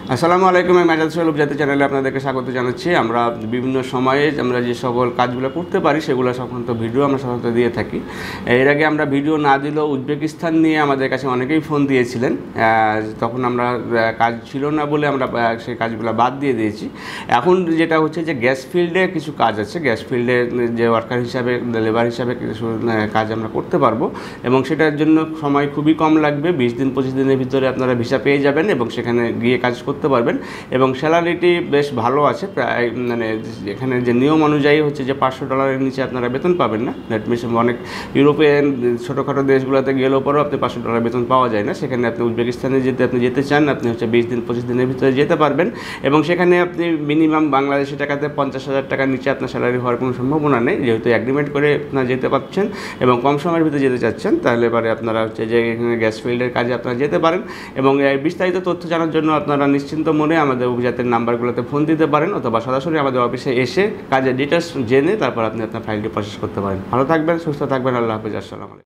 আসসালামু আলাইকুম। আমি মেজাজ সোহেল উপজাতি চ্যানেলে আপনাদেরকে স্বাগত জানাচ্ছি। আমরা বিভিন্ন সময়ে আমরা যে সকল কাজগুলো করতে পারি সেগুলো সংক্রান্ত ভিডিও আমরা সাধারণত দিয়ে থাকি। এর আগে আমরা ভিডিও না দিলেও উজবেকিস্তান নিয়ে আমাদের কাছে অনেকেই ফোন দিয়েছিলেন। তখন আমরা কাজ ছিল না বলে আমরা সেই কাজগুলো বাদ দিয়ে দিয়েছি। এখন যেটা হচ্ছে যে গ্যাস ফিল্ডে কিছু কাজ আছে, গ্যাস ফিল্ডে যে ওয়ার্কার হিসাবে, লেবার হিসাবে কিছু কাজ আমরা করতে পারবো এবং সেটার জন্য সময় খুবই কম লাগবে। 20 দিন 25 দিনের ভিতরে আপনারা ভিসা পেয়ে যাবেন এবং সেখানে গিয়ে কাজ করতে পারবেন এবং স্যালারিটি বেশ ভালো আছে। প্রায় মানে এখানে যে নিয়ম অনুযায়ী হচ্ছে যে $500 নিচে আপনারা বেতন পাবেন না। দ্যাট মিনস অনেক ইউরোপিয়ান ছোটোখাটো দেশগুলোতে গেলেও পরেও আপনি $500 বেতন পাওয়া যায় না। সেখানে আপনি উজবেকিস্তানে যেতে চান, আপনি হচ্ছে 20 দিন 25 দিনের ভিতরে যেতে পারবেন এবং সেখানে আপনি মিনিমাম বাংলাদেশি টাকাতে 50,000 টাকার নিচে আপনার স্যালারি হওয়ার কোনো সম্ভাবনা নেই। যেহেতু অ্যাগ্রিমেন্ট করে আপনারা যেতে পারছেন এবং কম সময়ের ভিতরে যেতে চাচ্ছেন, তাহলে এবারে আপনারা হচ্ছে যে এখানে গ্যাস ফিল্ডের কাজে আপনারা যেতে পারেন এবং বিস্তারিত তথ্য জানার জন্য আপনারা নিশ্চিন্ত মনে আমাদের অভিজাতের নাম্বারগুলোতে ফোন দিতে পারেন অথবা সরাসরি আমাদের অফিসে এসে কাজের ডিটেলস জেনে তারপর আপনি আপনার ফাইলটি প্রসেস করতে পারেন। ভালো থাকবেন, সুস্থ থাকবেন। আল্লাহ হাফেজ। আসসালামু আলাইকুম।